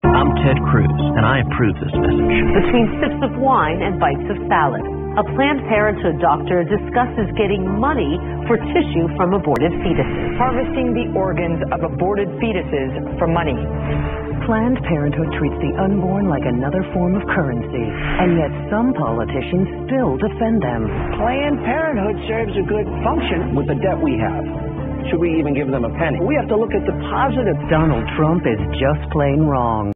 I'm Ted Cruz, and I approve this message. Between sips of wine and bites of salad, a Planned Parenthood doctor discusses getting money for tissue from aborted fetuses. Harvesting the organs of aborted fetuses for money. Planned Parenthood treats the unborn like another form of currency, and yet some politicians still defend them. Planned Parenthood serves a good function with the debt we have. Should we even give them a penny? We have to look at the positive. Donald Trump is just plain wrong.